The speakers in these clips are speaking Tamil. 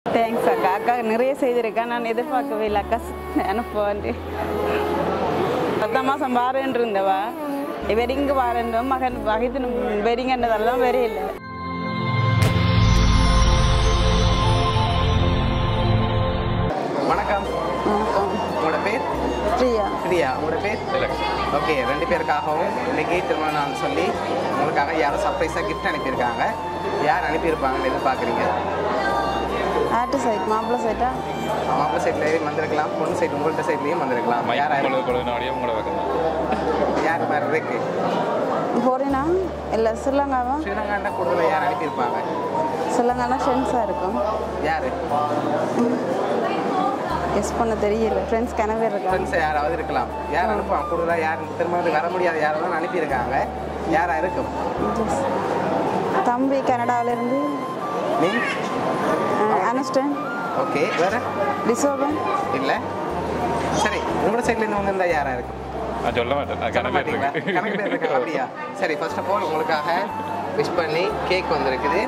தேங்க்ஸ் அக்கா. அக்கா நிறைய செய்திருக்கேன், நான் எதிர்பார்க்கவே இல்லை அக்கா அனுப்புவேன். 10 மாதம் வாரேன் இருந்தவா வெறிங்கு வாரேன் மகன் வகைத்து வெறிங்கன்றதால தான் வெறே இல்லை. வணக்கம். உங்களோட பேர்? பிரியா. பிரியா. உங்களோட பேர்? ஓகே, 2 பேருக்காகவும் இன்னைக்கு திருமண நாள் சொல்லி உங்களுக்காக யாரும் சர்ப்ரைஸாக கிஃப்ட் அனுப்பியிருக்காங்க. யார் அனுப்பியிருப்பாங்கன்னு எதிர்பார்க்குறீங்க? ஆட்டு சைட் மாப்பிள்ளை சைட்டா? மாப்பிள்ளை சைட்லேயும் வந்திருக்கலாம், பொண்ணு சைட் உங்கள்கிட்ட சைட்லேயும் வந்திருக்கலாம். யார் யார் மாதிரி இருக்கு? போறேனா இல்லை ஸ்ரீலங்காவா? ஸ்ரீலங்காண்ட கூடுதலாக யார் அனுப்பியிருப்பாங்க? ஸ்ரீலங்கானா ஃப்ரெண்ட்ஸாக இருக்கும். யார்? கெஸ் பண்ண தெரியல. ஃப்ரெண்ட்ஸ் கனவே இருக்கா? ஃப்ரெண்ட்ஸ் யாராவது இருக்கலாம். யார் அனுப்புவாங்க? கூடுதலாக யார் திருமணத்துக்கு வர முடியாத யாரெல்லாம் அனுப்பியிருக்காங்க? யாராக இருக்கும்? தம்பி கனடாவிலேருந்து. நீ? அனுஷ்டன். ஓகே, வேறு? டிசோபன் இல்லை. சரி, உங்களோட சைட்லேருந்து வந்திருந்தா யாராக இருக்கும்? சொல்ல மாட்டேன். கணக்கு இருக்கு. அப்படியா? சரி, ஃபர்ஸ்ட் ஆஃப் ஆல் உங்களுக்காக விஷ் பண்ணி கேக் வந்திருக்குது.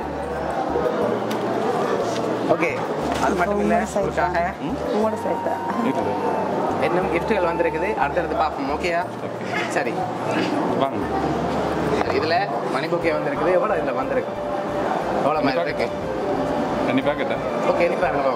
ஓகே, அது மட்டும் இல்லை, உங்களுக்காக உங்களோட சைட்டா இன்னும் கிஃப்ட்டுகள் வந்திருக்குது. அடுத்தடுத்து பார்ப்போம். ஓகேயா? சரி வாங்க. இதில் மணி புக்கே வந்திருக்குது. எவ்வளோ இதில் வந்திருக்கு? எவ்வளோ மாதிரி இருக்கு? கண்டிப்பாக கேட்டேன். ஓகே, நீ பாருங்க.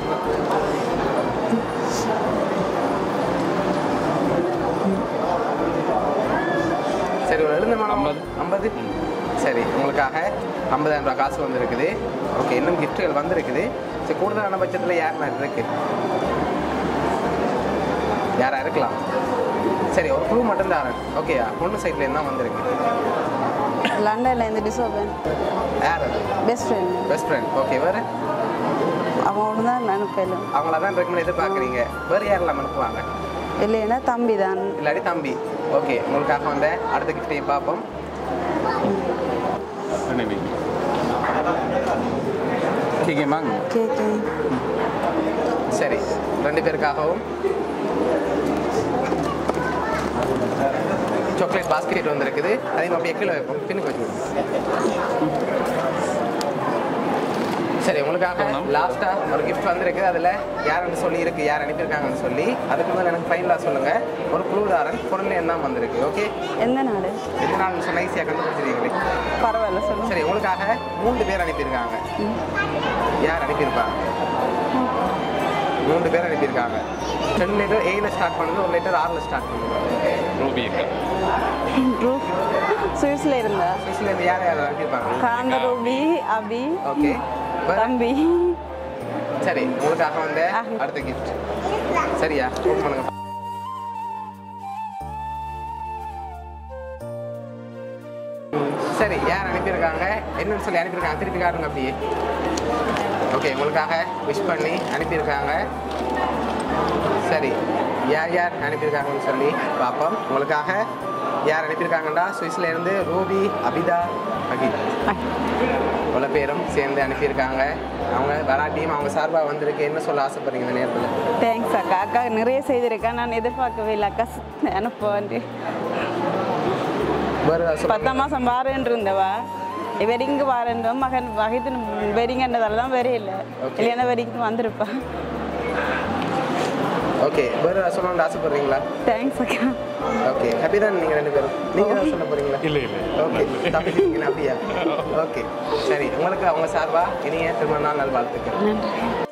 சரி, ஒரு எழுந்த மனம் 50. சரி, உங்களுக்காக 50,000 ரூபா காசு வந்திருக்குது. ஓகே, இன்னும் கிஃப்ட்டுகள் வந்திருக்குது. சரி, கூடுதலான பட்சத்தில் யார் மாதிரி இருக்கு? யாரா இருக்கலாம்? சரி, ஒரு க்ளூ மட்டும் தரேன். ஓகேயா? பொண்ணு சைட்லேருந்து தான் வந்திருக்கு. லண்டன்லேருந்து டிசோபன். யார் அது? Best friend. Best friend. Okay, வேறு? அவனோட தான் அனுப்பல. அவங்கள தான் ரெக்கமெண்ட் எதிர்பார்க்குறீங்க. வேறு யாரெல்லாம் அனுப்புவாங்க? இல்லைன்னா தம்பி தான். இல்லாட்டி தம்பி. ஓகே, உங்களுக்காக வந்த அடுத்த கிஃப்ட்டையும் பார்ப்போம். சரி, 2 பேருக்காகவும் சாக்லேட் பாஸ்கெட் வந்திருக்குது. அதையும் அப்படியே கீழே வைப்போம், பின்னுக்கு வச்சு. சரி, உங்களுக்காக லாஸ்ட்டாக ஒரு கிஃப்ட் வந்திருக்குது. அதில் யாருன்னு சொல்லியிருக்கு, யார் அனுப்பியிருக்காங்கன்னு சொல்லி. அதுக்கு முதல்ல எனக்கு ஃபைனலாக சொல்லுங்கள். ஒரு குழுதாரன் பொருள் என்ன வந்திருக்கு? ஓகே, எந்த நாடு? எந்த நாள்னு சொன்னால் ஈஸியாக கண்டுபிடிச்சிருக்கீங்களே. பரவாயில்ல சொல்லுங்கள். சரி, உங்களுக்காக 3 பேர் அனுப்பியிருக்காங்க. யார் அனுப்பியிருப்பாங்க? 3 பேர் அனுப்பியிருக்காங்க. 2 லிட்டர் Aல ஸ்டார்ட் பண்ணுது, 1 லிட்டர் Rல ஸ்டார்ட் பண்ணுது. ரூபி சுவிஸ்ல இருந்தா? சுவிஸ்லேருந்து யார் யார் அனுப்பியிருப்பாங்க? காந்த ரூபி, அபி. ஓகே, தம்பி. சரி, உங்களுக்காக வந்த அடுத்த கிஃப்ட். சரியா? ஓப்பன் பண்ணுங்க. சரி, யார் அனுப்பியிருக்காங்க, என்னன்னு சொல்லி அனுப்பியிருக்காங்க? திருப்பி காட்டுங்க அப்படியே. ஓகே, உங்களுக்காக விஷ் பண்ணி அனுப்பியிருக்காங்க. சரி, யார் யார் அனுப்பியிருக்காங்கன்னு சொல்லி பார்ப்போம். உங்களுக்காக யார் அனுப்பியிருக்காங்கண்டா, சுவிஸ்லேருந்து ரூபி, அபிதா, அகித் இவ்வளோ பேரும் சேர்ந்து அனுப்பியிருக்காங்க. அவங்க வராட்டியும் அவங்க சார்பாக வந்திருக்கு. என்ன சொல்ல ஆசைப்படுறீங்க இந்த நேரத்தில்? தேங்க்ஸ் அக்கா. அக்கா நிறைய செய்திருக்கேன், நான் எதிர்பார்க்கவே இல்லை அக்கா அனுப்புவேன். 10 மாதம் வாரேன் இருந்தவா வெறிங்கு வாரேன் மகன் வகைத்து வெறிங்கன்றதால தான் வெறே இல்லை. இல்லைன்னா வெறிக்கு வந்திருப்பேன். ஓகே, வேறு சொல்லணும்னு ஆசைப்படுறீங்களா? தேங்க்ஸ் அக்கா. ஓகே, ஹாப்பி தான் நீங்கள் 2 பேரும். நீங்கள் தான் சொல்ல போகிறீங்களா? இல்லை இல்லை. ஓகே, தப்பிச்சிருக்கீங்களா? அப்படியா? ஓகே, சரி, உங்களுக்கு அவங்க சார்பாக இனிய திருமண நாள் நல்வாழ்த்துக்கள். நன்றி.